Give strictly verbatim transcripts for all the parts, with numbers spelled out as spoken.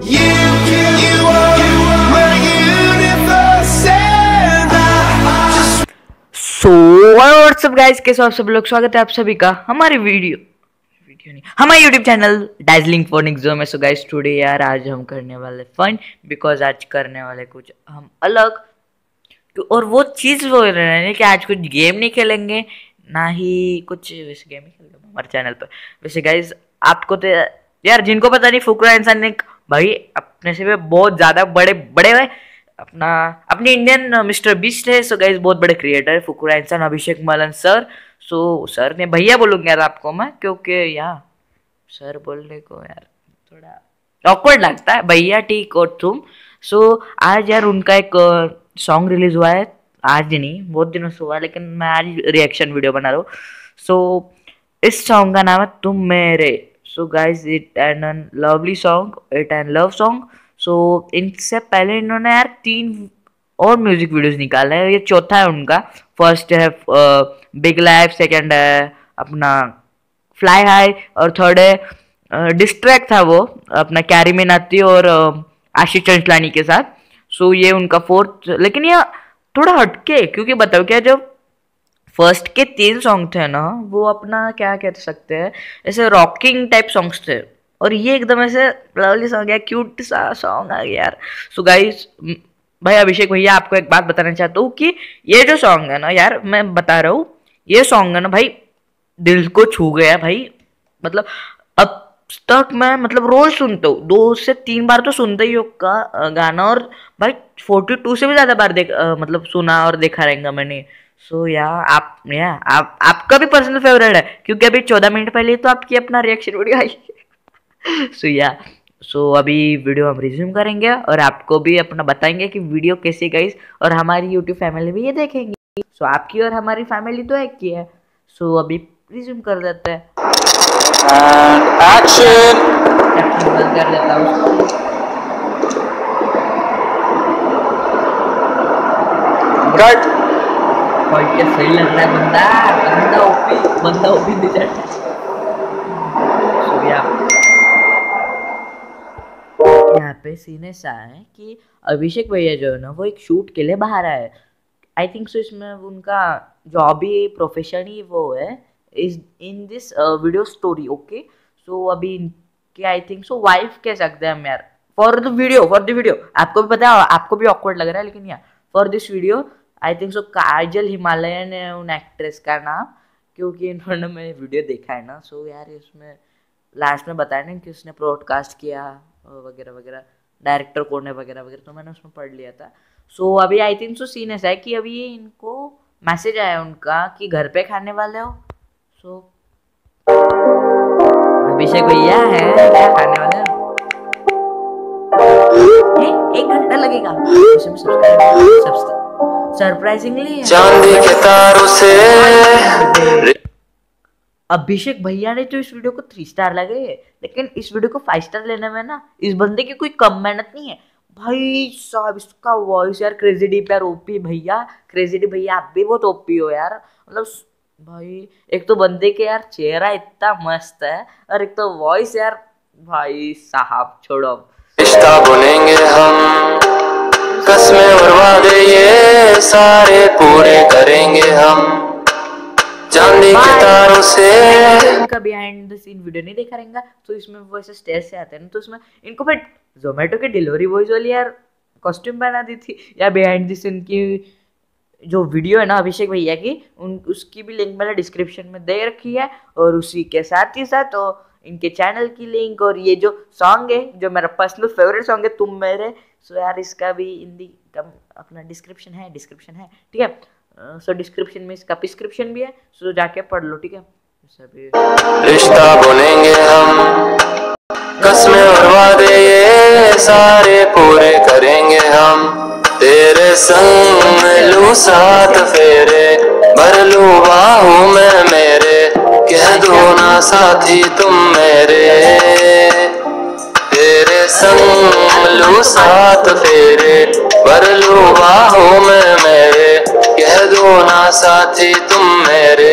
You, you are my universe and I just... so what's up guys, कैसे हो आप सब लोग। स्वागत है आप सभी का हमारी वीडियो वीडियो नहीं हमारे यूट्यूब चैनल दार्जिलिंग फोनिक्स जो में। सो गाइस टुडे यार आज हम करने वाले फन, बिकॉज आज करने वाले कुछ हम अलग। तो और वो चीज़ वो रहे कि आज कुछ गेम नहीं खेलेंगे, ना ही कुछ वैसे गेम ही खेलेंगे हमारे चैनल पर। वैसे गाइस आपको तो यार जिनको पता नहीं, फुकरा इंसान ने भाई अपने से भी बहुत ज़्यादा बड़े बड़े हुए अपना अपने इंडियन मिस्टर बीस्ट है। सो गाइस बहुत बड़े क्रिएटर है फुकुरा इंसान Abhishek Malan sir. So sir ने भैया बोलूँगा यार आपको मैं, क्योंकि यार सर बोलने को यार थोड़ा ऑकवर्ड लगता है, भैया ठीक और तुम। सो आज यार उनका एक सॉन्ग रिलीज हुआ है, आज नहीं बहुत दिनों से हुआ, लेकिन मैं आज रिएक्शन वीडियो बना रहा हूँ। सो इस सॉन्ग का नाम है तुम मेरे। So guys it and lovely song, it and love song. So so, इनसे पहले इन्होंने यार तीन और म्यूजिक वीडियोस निकाले हैं, ये चौथा है उनका। फर्स्ट है बिग लाइफ, सेकंड है अपना फ्लाई हाई, और थर्ड है डिस्ट्रैक्ट था वो अपना कैरी मिनाती और uh, आशीष चंचलानी के साथ। सो so, ये उनका फोर्थ, लेकिन ये थोड़ा हटके, क्योंकि बताओ क्या, जब फर्स्ट के तीन सॉन्ग थे ना वो अपना क्या कह सकते हैं ऐसे रॉकिंग टाइप सॉन्ग्स थे, और ये एकदम ऐसे लवली सॉन्ग है, क्यूट सा सॉन्ग आ गया यार। सो गाइस भाई अभिषेक भैया आपको एक बात बताना चाहता हूँ कि ये जो सॉन्ग है ना यार, मैं बता रहा हूँ ये सॉन्ग है ना भाई दिल को छू गया भाई। मतलब अब तक मैं मतलब रोज सुनता हूँ, दो से तीन बार तो सुनता ही होगा गाना, और भाई फोर्टी टू से भी ज्यादा बार देख आ, मतलब सुना और देखा रहेगा मैंने। सो या आप या आप आपका भी पर्सनल फेवरेट है, क्योंकि अभी चौदह मिनट पहले तो आपकी अपना रिएक्शन वीडियो आई। सो या सो अभी वीडियो हम रिज्यूम करेंगे और आपको भी अपना बताएंगे कि वीडियो कैसी गई, और हमारी यूट्यूब फैमिली भी ये देखेंगे। सो so, आपकी और हमारी फैमिली तो एक ही है। सो so, अभी रिज्यूम कर देते हैं। एक्शन बंद कर देता हूँ कट। और क्या सही लग रहा है बंदा बंदा ओपी बंदा ओपी दे जाता है। सो या यहाँ पे सीन ऐसा है कि अभिषेक भैया जो है ना वो एक शूट के लिए बाहर आए। आई थिंक सो इसमें उनका जॉब ही प्रोफेशन ही वो है is in this video story. Okay so अभी इनके आई थिंक सो वाइफ कह सकते हैं हम यार, for the video for the video आपको भी पता है, आपको भी ऑकवर्ड लग रहा है, लेकिन यार for this video I think so Kajal Himalayan है उन एक्ट्रेस का नाम, क्योंकि इन्होंने मैं वीडियो देखा है ना। सो यार इसमें लास्ट में बताया ना कि उसने ब्रॉडकास्ट किया वगैरह वगैरह, डायरेक्टर कौन है वगैरह वगैरह, तो मैंने उसमें पढ़ लिया था। सो so, अभी आई थिंक सो सीन ऐसा है कि अभी इनको मैसेज आया उनका कि घर पे खाने वाले हो। सो so, अभिषेक भैया है क्या खाने वाले हो? एक घंटा लगेगा सरप्राइजिंगली चांदी के तारों से। अभिषेक भैया ने तो इस वीडियो को थ्री स्टार लगे, लेकिन इस वीडियो को फाइव स्टार लेने में ना इस बंदे की कोई कम मेहनत नहीं है भाई साहब। इसका वॉइस यार क्रेजी डी यार ओपी भैया, क्रेजी डी भैया आप भी बहुत ओपी हो यार। मतलब भाई एक तो बंदे के यार चेहरा इतना मस्त है, और एक तो वॉइस यार भाई साहब छोड़ो। रिश्ता बोलेंगे हम, कसमें और वादे ये सारे पूरे करेंगे हम, चांदी के तारों से। इनका बिहाइंड द सीन वीडियो नहीं देखा रहेगा, तो इसमें वो ऐसे स्टेज से आते हैं ना, तो इसमें इनको फिर जोमेटो के डिलीवरी बॉयज वाली यार कॉस्ट्यूम पहना दी थी यार। बिहाइंड द सीन की जो वीडियो है ना अभिषेक भैया की, उन उसकी भी लिंक मैंने डिस्क्रिप्शन में दे रखी है, और उसी के साथ ही साथ तो इनके चैनल की लिंक, और ये जो सॉन्ग है जो मेरा पर्सनल फेवरेट सॉन्ग है तुम मेरे। सो यार इसका भी हिंदी का अपना डिस्क्रिप्शन है डिस्क्रिप्शन है ठीक है। सो uh, डिस्क्रिप्शन so में इसका प्रिस्क्रिप्शन भी है, सो so, जाके पढ़ लो ठीक है। रिश्ता बोलेंगे हम, कसमें और वादे ये सारे पूरे करेंगे हम, तेरे संग लूं साथ फेरे, भर लूं बाहों में मेरे, कह दो ना साथी तुम मेरे, तेरे संग लूं साथ फेरे, भर लूं बाहों में मेरे, कह दो ना साथी तुम मेरे।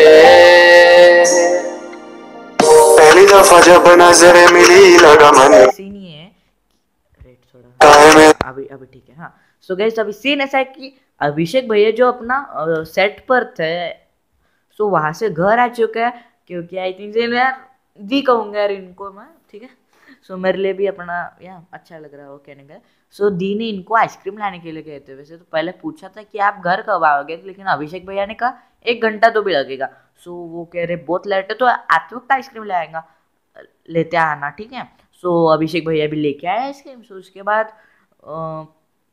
पहली दफा जब नजर मिली लगा मन। सीन ही है वेट थोड़ा, अभी अभी ठीक है। हाँ सो गाइस अभी सीन ऐसा है कि अभिषेक भैया जो अपना सेट पर थे सो वहां से घर आ चुका है, क्योंकि आई थिंक यार दी कहूँगा यार इनको मैं, ठीक है। सो मेरे लिए भी अपना या अच्छा लग रहा है वो कहने का। सो दी ने इनको आइसक्रीम लाने के लिए गए थे। वैसे तो पहले पूछा था कि आप घर कब आओगे, लेकिन अभिषेक भैया ने कहा एक घंटा तो भी लगेगा। सो वो कह रहे बहुत लेट है तो आते वक्त आइसक्रीम ले आएगा, लेते आना, ठीक है। सो अभिषेक भैया भी लेके आए आइसक्रीम। सो उसके बाद आ,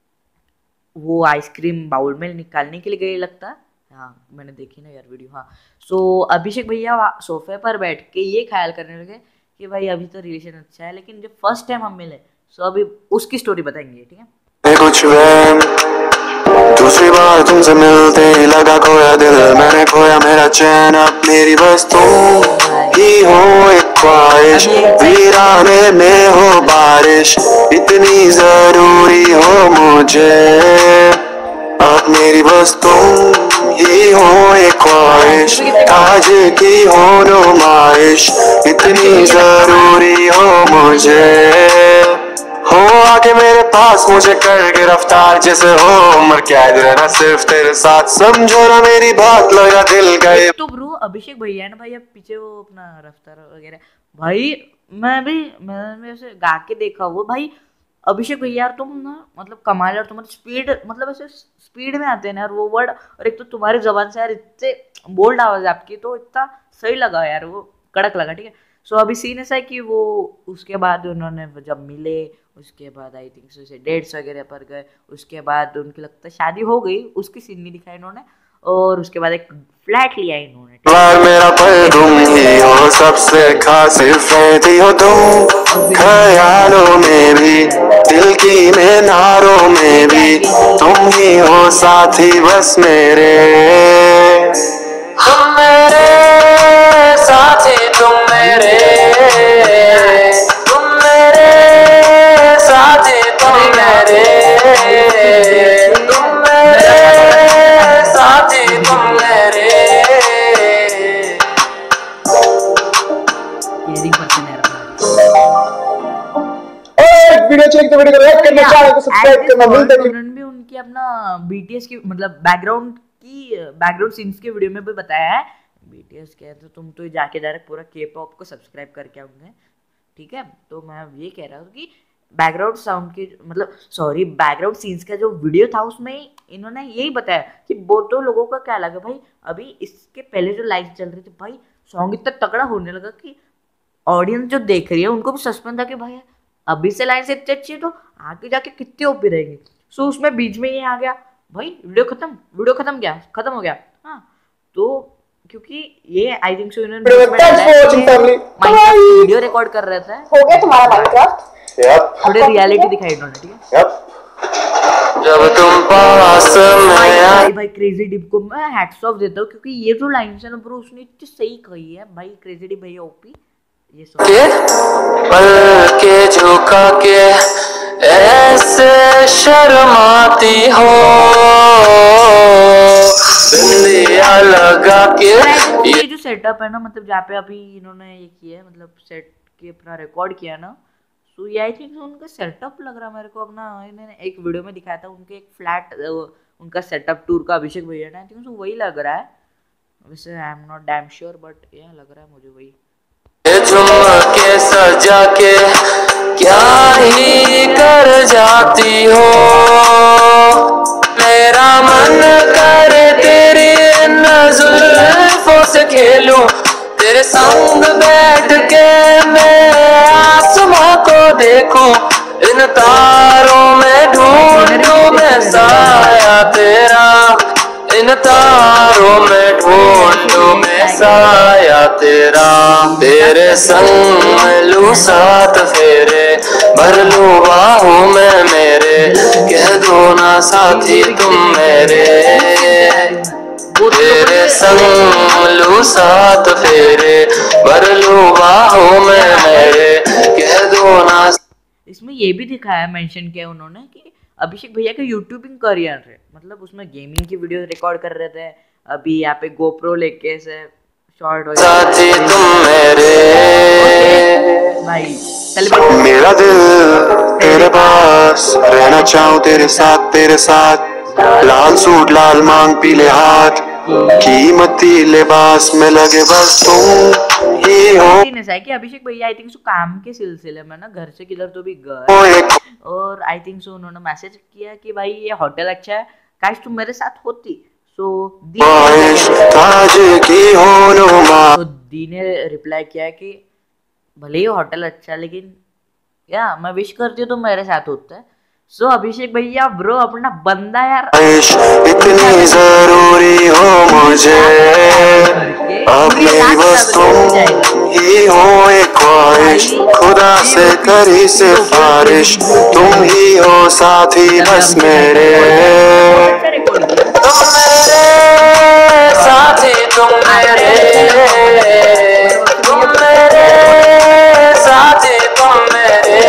वो आइसक्रीम बाउल में निकालने के लिए गए लगता, हाँ मैंने देखी ना यार वीडियो। हाँ सो अभिषेक भैया सोफे पर बैठ के ये ख्याल करने लगे कि भाई अभी तो रिलेशन अच्छा है, लेकिन जब फर्स्ट टाइम हम मिले सो अभी उसकी स्टोरी बताएंगे, ठीक है। कुछ वहम दूसरी बार तुमसे मिलते ही लगा खोया दिल, मैंने खोया मेरा चैन, अब मेरी बस तुम ही हो एक ख्वाहिश, वीराने में हो बारिश, इतनी जरूरी हो मुझे, अब मेरी बस तुम ही हो एक ख्वाहिश, आज की हो नुमाइश, इतनी जरूरी हो मुझे, हो आके मेरे पास मुझे कर गिरफ्तार, जैसे हो उम्र कैद रहना सिर्फ तेरे साथ, समझो ना मेरी बात, लगा दिल गए। तो ब्रो अभिषेक भैया है ना भाई, अब पीछे वो अपना रफ्तार वगैरह भाई, मैं भी मैंने ऐसे गा के देखा वो भाई। अभिषेक भैया यार तुम ना मतलब कमाल है, और तुम्हारी स्पीड मतलब ऐसे स्पीड में आते हैं ना यार वो वर्ड, और एक तो तुम्हारी जबान से यार इतने बोल्ड आवाज आपकी, तो इतना सही लगा यार, वो कड़क लगा, ठीक है। सो अभी सीन ऐसा है कि वो उसके बाद उन्होंने जब मिले उसके बाद आई थिंक सो डेट्स वगैरह पर गए, उसके बाद उनकी लगता है शादी हो गई, उसकी सीन नहीं दिखाई इन्होंने, और उसके बाद एक फ्लैट लिया इन्होंने। मेरा पर तुम ही हो सबसे खास, सिर्फ रहती हो तुम ख्यालों में भी, दिल की मीनारों में भी, तुम ही हो साथी बस मेरे, तुम मेरे साथी, तुम मेरे, तुम मेरे साथी, तुम मेरे, तुम मेरे साथी, तुम मेरे। वीडियो चेक तो वीडियो को लाइक करना, चैनल को सब्सक्राइब करना, मिलते हैं। उन्होंने भी उनकी अपना बीटीएस की मतलब बैकग्राउंड की बैकग्राउंड सीन्स के वीडियो में भी बताया है। बीटीएस क्या है तो तुम तो जाके डायरेक्ट पूरा के पॉप को सब्सक्राइब करके आओगे, ठीक है। तो मैं ये कह रहा हूँ कि बैकग्राउंड साउंड की मतलब सॉरी बैकग्राउंड सीन्स का जो वीडियो था उसमें इन्होंने यही बताया कि बहुत तो लोगों का क्या लगा भाई, अभी इसके पहले जो लाइव चल रही थी भाई सॉन्ग इतना तगड़ा होने लगा कि ऑडियंस जो देख रही है उनको भी सस्पेंस था कि भाई अभी से लाइन से इतनी अच्छी है तो आगे जाके कितने ओपी रहेंगे। सो उसमें बीच में ये आ गया भाई वीडियो खत्म, वीडियो खत्म गया खत्म हो गया। हाँ तो क्योंकि ये आई थिंक सो इन्होंने वीडियो रिकॉर्ड कर रहे थे, हो गया तुम्हारा माइनक्राफ्ट, थोड़े रियलिटी दिखाई इन्होंने, ठीक है। जब तुम पास में भाई भाई क्रेजी डिप को मैं हैट्स ऑफ देता हूँ, क्योंकि ये जो लाइन है ना ब्रो उसने इतनी सही कही है भाई। क्रेजी डिप भैया ओपी ये के पल के झुका के ऐसे शर्माती हो, बिंदिया लगा के। ये जो सेटअप है ना मतलब जहाँ पे अभी इन्होंने ये किया है मतलब सेट के अपना रिकॉर्ड किया ना, तो ये आई थिंक उनका सेटअप लग रहा है मेरे को अपना। इन्होंने एक वीडियो में दिखाया था उनके एक फ्लैट उनका सेटअप टूर का अभिषेक भैया ने, आई थिंक वही लग रहा है। वैसे I am not damn sure but ये लग रहा है मुझे वही। झुमके सजा के क्या ही कर जाती हो, मेरा मन करे तेरी जुल्फों से खेलूं, तेरे संग बैठ के मैं आसमां को देखूं, इन तारों में ढूंढूं मैं साया तेरा, इन तारों में ढूंढूं मैं साया तेरा, तेरे संग लूं साथ फेरे, भर लूं बाहों में मेरे, कह दो ना साथी तुम मेरे, तेरे संग लूं साथ फेरे, भर लूं बाहों में मेरे, कह दो ना। इसमें ये भी दिखाया मेंशन किया उन्होंने कि अभिषेक भैया का यूट्यूबिंग करियर है, मतलब उसमें गेमिंग की वीडियो रिकॉर्ड कर रहे थे, अभी यहाँ पे गोप्रो लेके से शॉर्ट साथी तुम मेरे भाई मेरा दिल तेरे पास रहना चाहूं तेरे साथ तेरे साथ, लाल सूट लाल मांग पीले हाथ, कीमती लिबास में लगे बस तुम ही हो। ऐसा है कि अभिषेक भैया आई थिंक सो काम के सिलसिले में ना घर से किधर तो भी गए, और आई थिंक सो उन्होंने मैसेज किया कि भाई ये होटल अच्छा है, काश तुम मेरे साथ होती। सो दी तो दी ने रिप्लाई किया कि भले ही होटल अच्छा है लेकिन या मैं विश करती हूँ तुम मेरे साथ होता है। सो so, अभिषेक भैया ब्रो अपना बंदा यार, इतनी जरूरी हो मुझे, अब मेरी बस तुम ही हो एक ख्वाहिश, खुदा से करी सिफारिश, तुम ही हो साथी बस मेरे, तुम मेरे साथी, तुम मेरे, तुम मेरे साथी, तुम मेरे,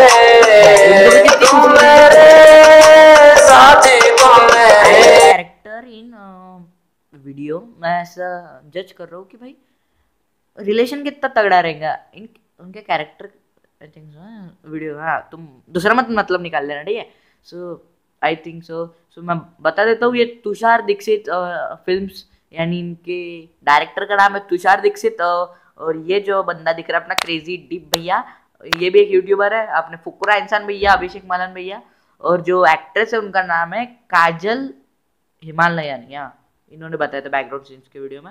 तुम मेरे साथी, तुम मेरे। कैरेक्टर इन वीडियो मैं ऐसा जज कर रहा हूँ कि भाई रिलेशन कितना तगड़ा रहेगा इन उनके character. I think so video, हाँ तुम दूसरा मत मतलब निकाल लेना, ठीक है। सो आई थिंक सो सो मैं बता देता हूँ, ये तुषार दीक्षित फिल्म्स यानी इनके डायरेक्टर का नाम है तुषार दीक्षित, और ये जो बंदा दिख रहा है अपना क्रेजी डिप भैया, ये भी एक यूट्यूबर है। आपने फुकरा इंसान भैया, अभिषेक मालन भैया, और जो एक्ट्रेस है उनका नाम है काजल हिमालयन, या इन्होंने बताया था बैकग्राउंड सीन्स के वीडियो में।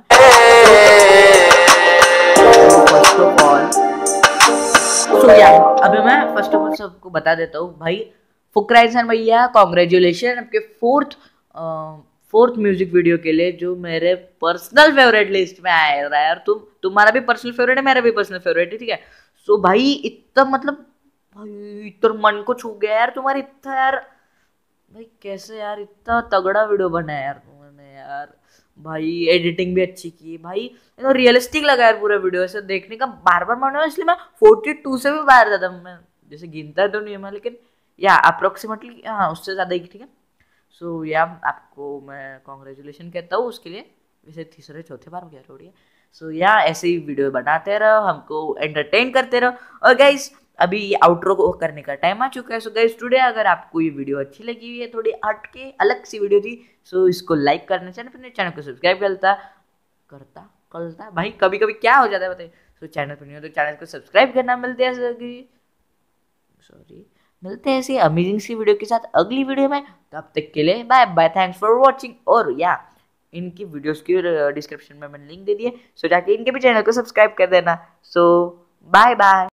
फर्स्ट ऑफ ऑल सो या अभी मैं फर्स्ट ऑफ ऑल सबको बता देता हूँ भाई, फुकरा इंसान भैया कॉन्ग्रेचुलेशन आपके फोर्थ फोर्थ म्यूजिक वीडियो के लिए, जो मेरे पर्सनल फेवरेट लिस्ट में आया रहा है यार। तुम तुम्हारा भी पर्सनल फेवरेट है, मेरा भी पर्सनल फेवरेट है, ठीक है। सो भाई इतना मतलब भाई इतना मन को छू गया यार तुम्हारे, इतना यार भाई कैसे यार इतना तगड़ा वीडियो बना है यार तुमने यार भाई, एडिटिंग भी अच्छी की भाई, तो रियलिस्टिक लगा यार पूरा वीडियो, ऐसे देखने का बार बार मन हुआ, इसलिए मैं फोर्टी टू से भी बाहर जाता, मैं जैसे गिनता तो नहीं है मैं, लेकिन या अप्रोक्सीमेटली हाँ उससे ज़्यादा ही, ठीक है। सो so, या आपको मैं कॉन्ग्रेचुलेशन कहता हूँ उसके लिए, वैसे तीसरे चौथे बार क्या थोड़ी है। सो so, या ऐसे ही वीडियो बनाते रहो, हमको एंटरटेन करते रहो। और गाइस अभी आउटरो करने का टाइम आ चुका है। सो गाइस टुडे अगर आपको ये वीडियो अच्छी लगी हुई है, थोड़ी हट के अलग सी वीडियो थी, सो इसको लाइक करना चाहिए, फिर चैनल को सब्सक्राइब करता करता करता भाई कभी कभी क्या हो जाता है बताइए। सो चैनल पर नहीं हो तो चैनल को सब्सक्राइब करना। मिलते हैं सॉरी मिलते हैं ऐसी अमेजिंग सी वीडियो के साथ अगली वीडियो में, तब तक के लिए bye bye, thanks for watching. और या इनकी वीडियोस की डिस्क्रिप्शन में मैंने लिंक दे दिए, सो जाके इनके भी चैनल को सब्सक्राइब कर देना। So bye bye.